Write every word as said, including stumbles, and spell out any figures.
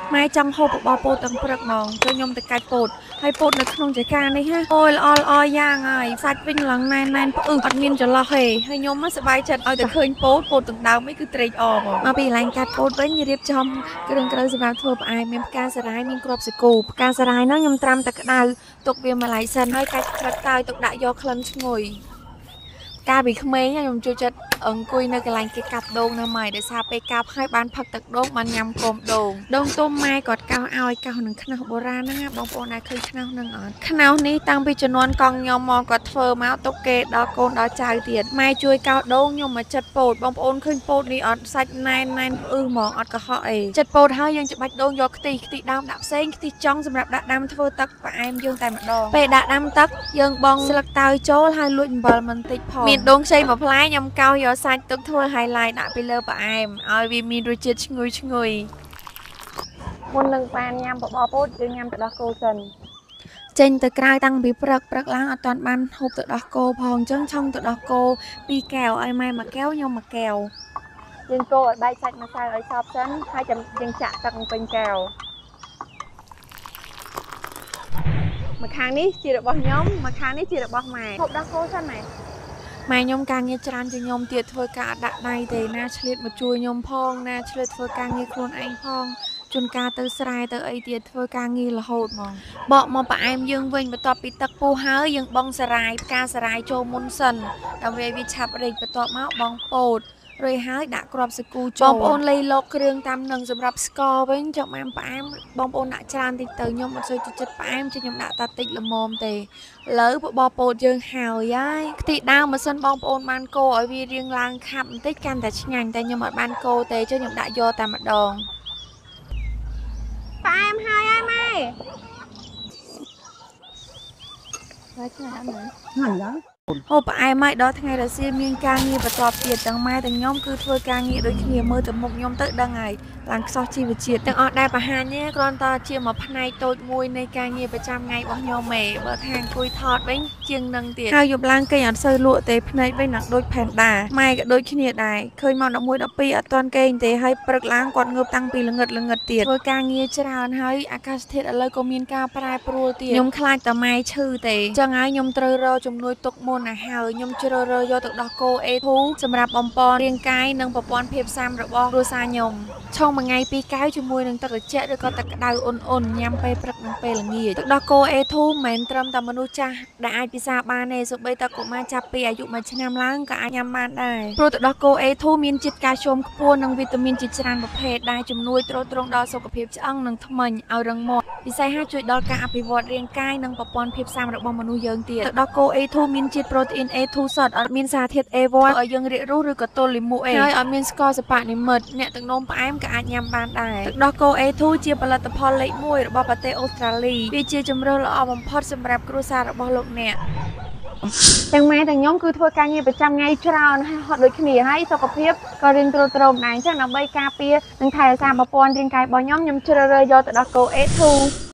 ម៉ែចង់ហូបបបោពោតទាំងព្រឹកហ្មងចូលខ្ញុំទៅកាច់ពោតហើយពោតនៅក្នុងចកានេះហ่ะអូយល្អល្អយ៉ាងហើយសាច់វិញឡើងណែនណែនផ្អឹកអត់មានចន្លោះទេហើយខ្ញុំសប្បាយចិត្តឲ្យតែឃើញពោតពោតទាំងដើមនេះគឺត្រេកអរហ្មងមកពីកន្លែងកាត់ពោតវិញរៀបចំគ្រឿងក្រៅសម្រាប់ធ្វើផ្អែមមានផ្កាសារាយមានគ្រាប់សាគូផ្កាសារាយនោះខ្ញុំត្រាំតែក្តៅទុកវាមួយឡៃសិនហើយកាច់ព្រឹកតើទុកដាក់យកក្លិនឈ្ងុយកាលពីក្មេងខ្ញុំចូលចិត្តអង្គុយនៅកន្លែងគេកាប់ដូងនៅម៉ែដោយសារពេលកាប់ហើយបានផឹកទឹកដូងបានញ៉ាំគោមដូងដូងទុំម៉ែគាត់កោសឲ្យកោសនឹងខ្នោះបុរាណហ្នឹងបងប្អូនអាចឃើញខ្នោះហ្នឹងអត់ខ្នោះនេះតាំងពីជំនាន់កងខ្ញុំមកគាត់ធ្វើមកទុកគេដល់កូនដល់ចៅទៀតម៉ែជួយកោសដូងខ្ញុំមកចិត្តពោតបងប្អូនឃើញពោតនេះអត់សាច់ណែនណែនផ្អឺហ្មងអត់កុហកអីចិត្តពោតហើយយើងច្បាច់ដូងយកខ្ទិះខ្ទិះដើមដាក់ផ្សេងខ្ទិះចុងសម្រាប់ដាក់ដាំធ្វើទឹកផ្អែមយើងតែម្ដងពេលដាក់ដាំទឹកយើងបងស្លឹកតើយចូលហើយលួចអំបិលបន្តិចផងមានដូងខ្ចីមួយផ្លែខ្ញុំកោសយកសាច់ទុកធ្វើ highlight ដាក់ពីលើផ្អែមឲ្យវាមានរសជាតិឈ្ងុយឈ្ងុយមុននឹងបានញ៉ាំបបរពោតយើងញ៉ាំទឹកដោះគោសិនចេញទៅក្រៅតាំងពីព្រឹកព្រឹកឡើងអត់ទាន់បានហូបទឹកដោះគោផងអញ្ចឹងឆុងទឹកដោះគោពីរកែវឲ្យម៉ែមួយកែវខ្ញុំមួយកែវយើងកូរឲ្យបែកសាច់ម្សៅឲ្យសព្វសិនហើយយើងចាក់ទឹកពេញកែវមួយខាងនេះជារបស់ខ្ញុំមួយខាងនេះជារបស់ម៉ែហូបដោះគោសិនម៉ែម៉ែខ្ញុំការងារច្រើនជាងខ្ញុំទៀតធ្វើការដាក់ដៃទេណាឆ្លៀតមកជួយខ្ញុំផងណាឆ្លៀតធ្វើការងារខ្លួនឯងផងជួនកាលទៅស្រែទៅអីទៀតធ្វើការងាររហូតហ្មងបកមកផ្អែមយើងវិញបន្ទាប់ពីទឹកពុះហើយយើងបងសារាយផ្កាសារាយចូលមុនសិនដើម្បីវាឆាប់រីកបន្ទាប់មកបងពោតរួចហើយដាក់គ្រាប់សាគូចូលបងប្អូនលៃលកគ្រឿងតាមនឹងសម្រាប់ស្ករវិញចង់បានផ្អែមបងប្អូនដាក់ច្រើនតិចទៅខ្ញុំអត់សូវចិត្តផ្អែមchứខ្ញុំដាក់តែតិចល្មមទេឥឡូវបបរពោតយើងហើយហើយខ្ទិះដើមម៉ាស៊ីនបងប្អូនបានកូរឲ្យវារៀងឡើងខាប់បន្តិចកាន់តែឆ្ងាញ់តែខ្ញុំអត់បានកូរទេchứខ្ញុំដាក់យកតែម្ដងផ្អែមហើយហើយម៉ែហើយឆ្ងាញ់អត់ម៉ែឆ្ងាញ់ដែរហូបផ្អែមហើយដល់ថ្ងៃរសៀលមានការងារបន្ទាប់ទៀតទាំងម៉ែទាំងខ្ញុំគឺធ្វើការងារដូចគ្នាមើលទៅមុខខ្ញុំទៅដឹងហើយឡើងខ្សោះជីវជាតិទាំងអស់ដែលបង្ហាញនេះគ្រាន់តែជាមួយផ្នែកតូចមួយនៃការងារប្រចាំថ្ងៃរបស់ខ្ញុំឯងបើថាអង្គុយថតវិញជាងនឹងទៀតហើយយប់ឡើងគេអត់សូវលក់ទេផ្នែកវិញនឹងដូចផែនដាម៉ែក៏ដូចគ្នាដែរឃើញមក11 12អត់ទាន់គេទេហើយព្រឹកឡើងគាត់ងើបតាំងពីល្ងិតល្ងិតទៀតធ្វើការងារច្រើនហើយអាកាសធាតុឥឡូវក៏មានការប្រែប្រួលទៀតខ្ញុំខ្លាចតែម៉ែឈឺទេចឹងហើយខ្ញុំត្រូវរកជំនួយទុកមុនណាហើយខ្ញុំជ្រើសរើសយកទឹកដោះគោ អេ ធូ សម្រាប់បំពន់រាងកាយនិងប្រព័ន្ធភាពស៊ាំរបស់គ្រួសារខ្ញុំឆុងមួយថ្ងៃពីរកែវជាមួយនឹងទឹកត្រជាក់ឬក៏ទឹកក្តៅអ៊ុនអ៊ុនញ៉ាំពេលព្រឹកនិងពេលល្ងាចទឹកដោះគោ អេ ធូ មិនមែនត្រឹមតែមនុស្សចាស់ដែលអាចពិសាបានទេសូម្បីតែកុមារចាប់ពីអាយុមួយឆ្នាំឡើងក៏អាចញ៉ាំបានដែរព្រោះទឹកដោះគោ អេ ធូ មានជាតិកាល់ស្យូមខ្ពស់និងវីតាមីនជាច្រើនប្រភេទដែលជំនួយទ្រទ្រង់ដល់សុខភាពឆ្អឹងនិងធ្មេញឲ្យរឹងមាំពិសេសហើយជួយដល់ការអភិវឌ្ឍរាងកាយនិងប្រព័ន្ធភាពស៊ាំរបស់មនុស្សយើងទៀតទឹកដោះគោ អេ ធូ មានជាតិប្រូតេអ៊ីន អេ ធូ សុទ្ធអត់មានសារធាតុ អេ វ៉ាន់ ឲ្យយើងរាករូសឬក៏ទល់លាមកអីហើយអត់មានស្ករសិប្បនិមិត្តអ្នកទឹកនោមផ្អែមក៏អាចញ៉ាំបានដែរទឹកដោះគោ អេ ធូ ជាផលិតផលលេខមួយរបស់ប្រទេសអូស្ត្រាលីវាជាជម្រើសល្អបំផុតសម្រាប់គ្រួសាររបស់លោកអ្នកទាំងម៉ែទាំងខ្ញុំគឺធ្វើការងារប្រចាំថ្ងៃច្រើនហើយហត់ដូចគ្នាហើយសុខភាពក៏រៀងទ្រុឌទ្រោមដែរអញ្ចឹងដើម្បីការពារនិងថែរក្សាប្រព័ន្ធរាងកាយរបស់ខ្ញុំខ្ញុំជ្រើសរើសយកទឹកដោះគោ អេ ធូ